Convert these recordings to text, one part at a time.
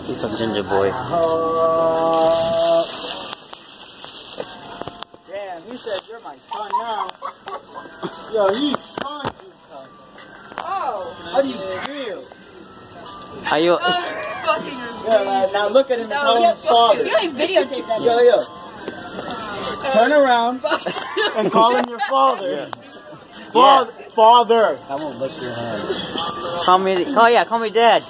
He's a ginger boy. Damn, he said you're my son now. Yo, he's son, you son. Oh. How do you feel? Are you? Yeah, now look at him and call him father. You ain't videotape that. Yo. Turn around and call him your father. Father. I won't lick your hand. Call me. Call me dad.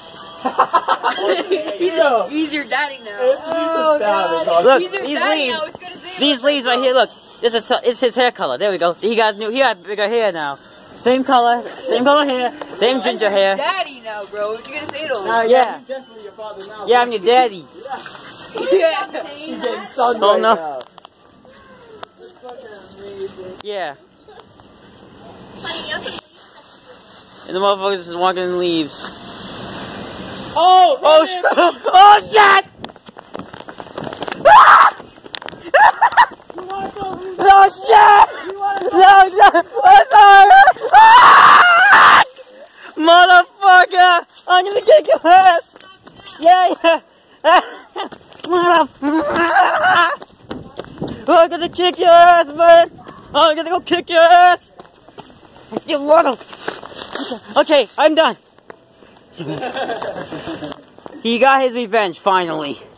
He's your daddy now. Look, these leaves right here. Look, it's his hair color. There we go. He got bigger hair now. Same color hair, same ginger hair. Daddy now, bro. What you gonna say to him? Yeah. He's definitely your father now. Yeah, I'm your daddy. Yeah. He's getting sun Oh, right no. now. Yeah. And the motherfuckers is walking in leaves. Oh shit! No shit! No! Motherfucker! I'm gonna kick your ass! Yeah! Motherfucker! I'm gonna kick your ass, man! I'm gonna go kick your ass! You little... Okay, I'm done. He got his revenge, finally.